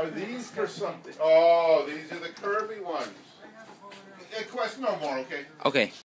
Are these for something? Oh, these are the curvy ones. Quest no more, okay? Okay.